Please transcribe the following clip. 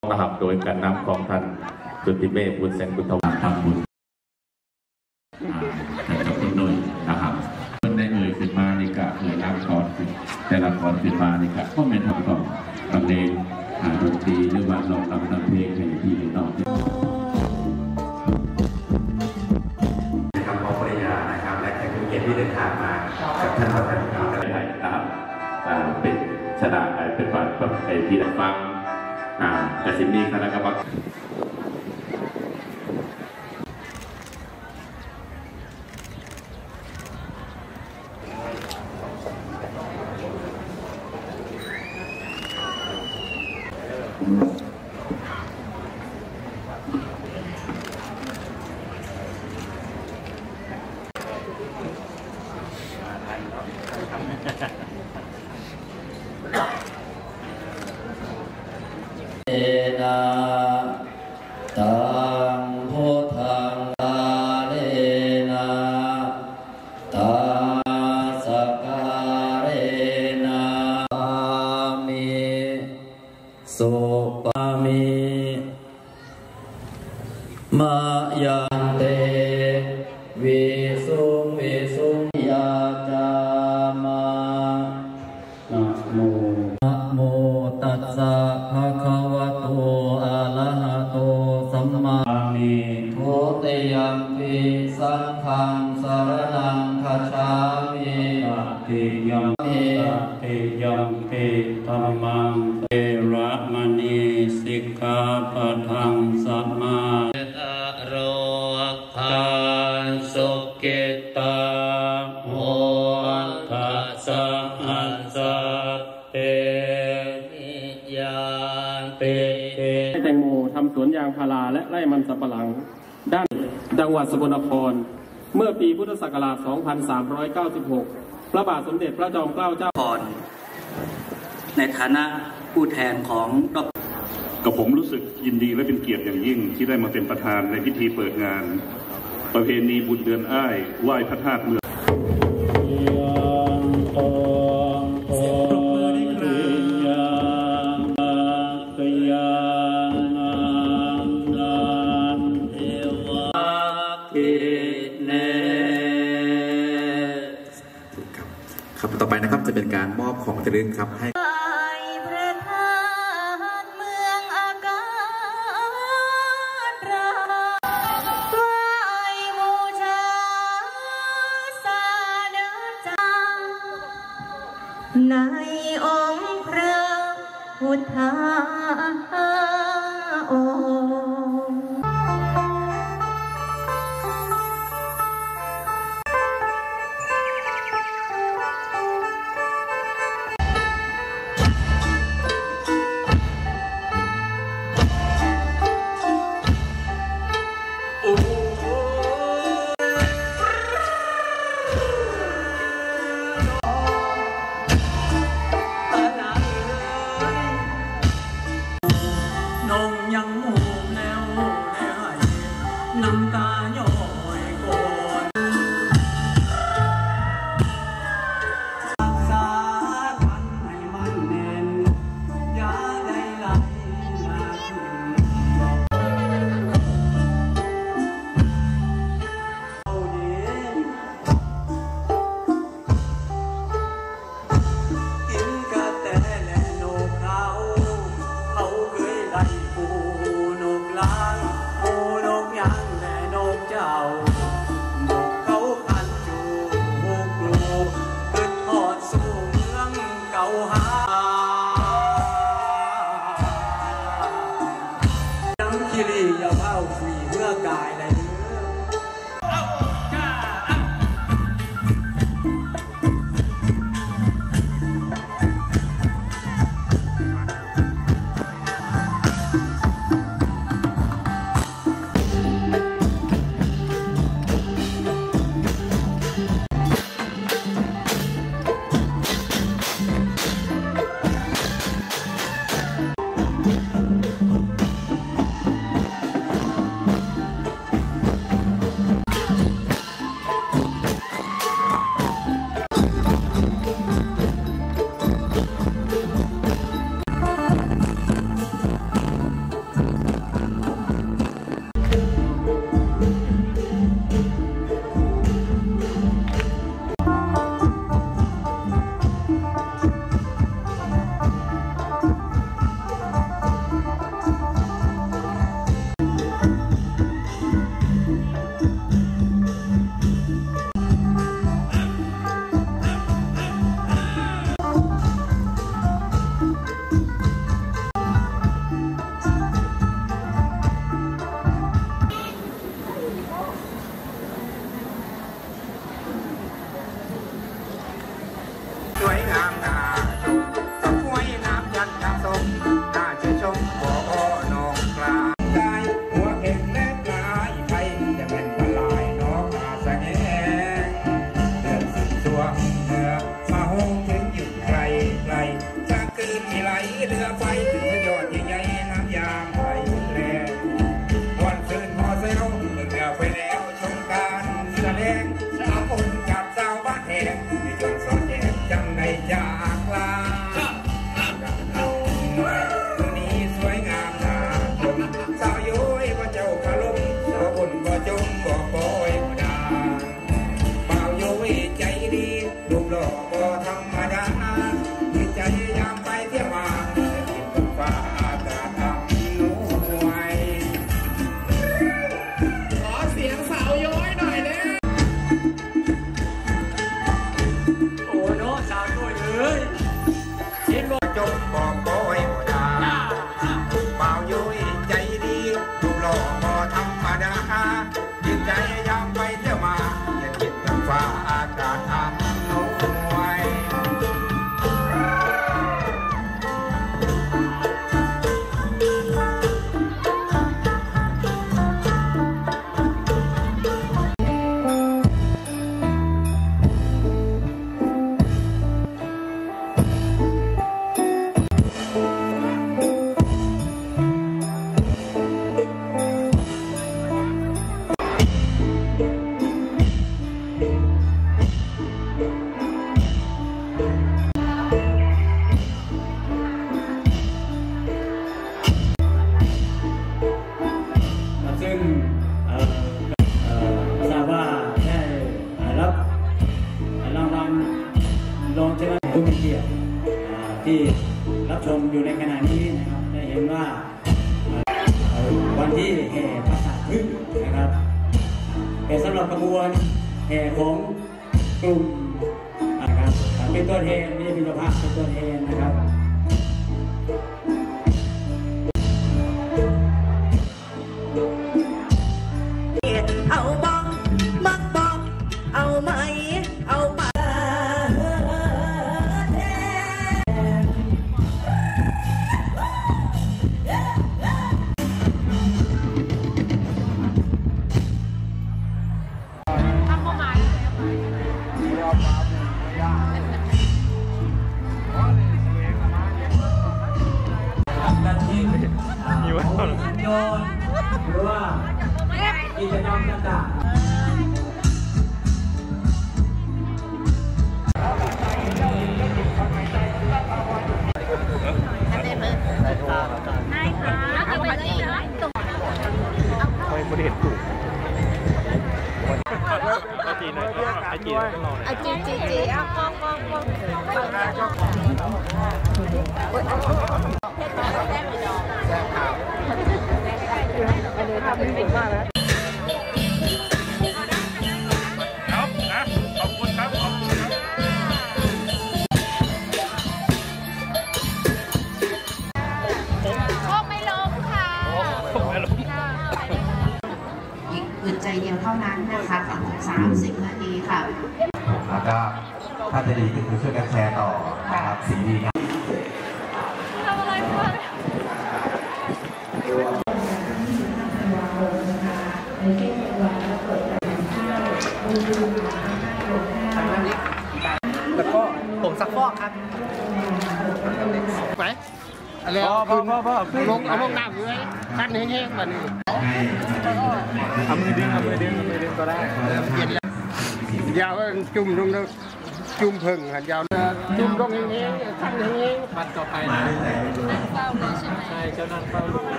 นะครับโดยการนำของท่านสุทธิเมฆบุญเซนบุญทวัฒน์ทำบุญแต่กับคุณนุ่ยนะครับเพิ่นได้ขึ้นมาในกะนำกรแต่ละกรขึ้นมาในกะก็เป็นทำต่อบรรเลงดนตรีหรือว่าลองทำเพลงให้พี่น้องนะครับพ่อปริยานะครับและแขกผู้เกียรติที่เดินทางมากับท่านประธานกันได้นะครับเป็นชนะเป็นฝ่ายที่ได้ฟังแต่สิ่งนี้คณะกรรมการนะตังพุทธังตาเลนะตาสการะนะมิสุปามิมายังเตวิสุงวิสุงยาจามานะโมนะโมตัสสะภะคะวะโตอะระหะโตสัมมาโพธิยัมปิสังฆังสรณังคัจฉามิติยัมปิธัมมังเตระมณีสิกขาปะทังสัมมาโรคันสุกิตาโหทัสสะอัสสะเตนิยานติแตงโมทำสวนยางพาราและไร่มันสำปะหลังด้านจังหวัดสกลนครเมื่อปีพุทธศักราช 2396 พระบาทสมเด็จพระจอมเกล้าเจ้าในฐานะผู้แทนของกับผมรู้สึกยินดีและเป็นเกียรติอย่างยิ่งที่ได้มาเป็นประธานในพิธีเปิดงานประเพณีบุญเดือนอ้ายไหว้พระธาตุเมืองครับต่อไปนะครับจะเป็นการมอบของที่ระลึกครับให้ในองค์พระพุทธองค์ขบวนแห่ของกลุ่มนะครับเป็นตัวแทนนี่เป็นเจ้าภาพเป็นตัวแทนนะครับเอาบ้องมักบ้องเอาไหมเอาปะโยนหรือว่ากิจกรรมต่างๆอึดใจเดียวเท่านั้นนะคะ30 นาทีค่ะแล้วก็ถ้าจะดีก็คือช่วยกันแชร์ต่อนะครับสิ่งดีงามทำอะไรกันแล้วก็ผงซักฟอกครับไปอะไรพ่อลงเอาลงน้ำอยู่ไหมขั้นแห้งๆแบบนี้เอามือดึงก็ได้ยาวจุ่มลงแล้วจุ่มเพิ่งหันยาวจุ่มลงแห้งๆขั้นแห้งๆปัดต่อไปนะนั่งเฝ้าเลยใช่ไหมใช่เจ้านั่งเฝ้า